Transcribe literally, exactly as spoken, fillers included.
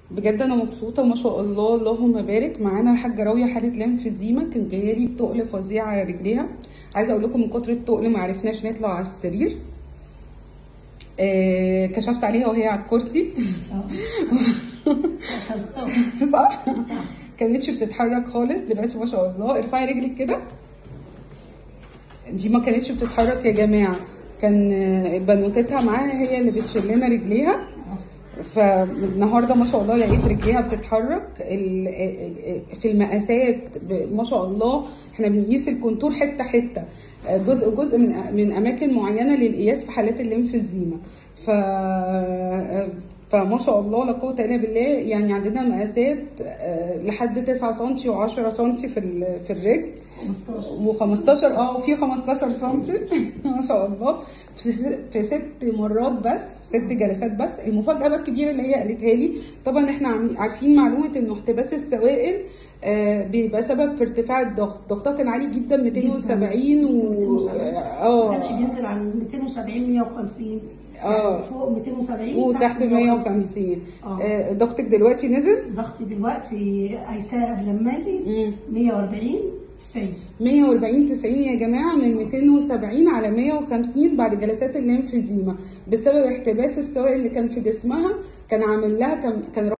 بجد انا مبسوطه وما شاء الله اللهم بارك. معانا الحاجه راويه حاله ليمفيديما، كان جايه لي بتقل فظيع على رجليها. عايزه اقول لكم من كتر التقل ما عرفناش نطلع على السرير. آه كشفت عليها وهي على الكرسي. صح؟ صح. كانتش بتتحرك خالص. دلوقتي ما شاء الله ارفعي رجلك كده. دي ما كانتش بتتحرك يا جماعه، كان بنوتتها معاها هي اللي بتشيل لنا رجليها. فالنهارده ما شاء الله لقيت رجليها بتتحرك في المقاسات ما شاء الله. احنا بنقيس الكونتور حته حته، جزء جزء من من اماكن معينه للقياس في حالات الليمفيديما. ف فما شاء الله لا قوه الا بالله. يعني عندنا مقاسات لحد تسعة سنتي وعشرة سنتي في في الرجل، و15 اه وفي خمستاشر سنتي. ما شاء الله في ست مرات بس، في ست جلسات بس. المفاجاه بقى الكبيره اللي هي قالتها لي، طبعا احنا عارفين معلومه انه احتباس السوائل آه بيبقى سبب في ارتفاع الضغط. ضغطها كان عالي جدا مئتين وسبعين و اه ما كانش بينزل عن مئتين وسبعين مئة وخمسين، اه فوق مئتين وسبعين وتحت مئة وخمسين. آه ضغطك دلوقتي نزل؟ ضغطي دلوقتي هيساء قبل لما اجي مئة وأربعين تسعين. مئة وأربعين تسعين يا جماعه، من مئتين وسبعين على مئة وخمسين بعد جلسات الليمفيديما، بسبب احتباس السوائل اللي كان في جسمها. كان عامل لها كان كان